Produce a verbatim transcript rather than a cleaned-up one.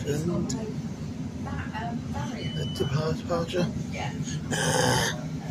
and That, um, barrier. a departure. Yeah. Ah.